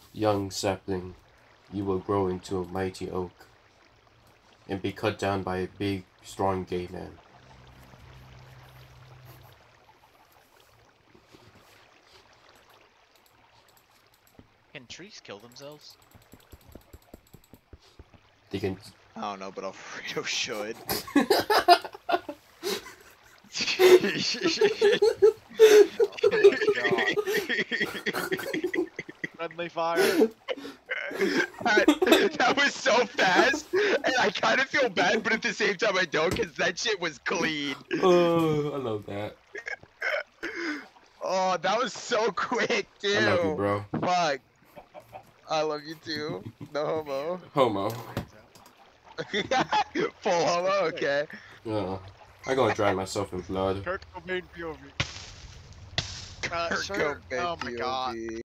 Young sapling, you will grow into a mighty oak and be cut down by a big, strong gay man. Can trees kill themselves? They can. I don't know, but Alfredo should. Oh my god. Friendly fire. That was so fast, and I kind of feel bad, but at the same time I don't, because that shit was clean. Oh, I love that. Oh, that was so quick, too. I love you, bro. Fuck. I love you too. No homo. Homo. Full homo, okay. I'm gonna drown myself in blood. Kurt Cobain POV. Kurt Sir, Cobain oh my god. POV.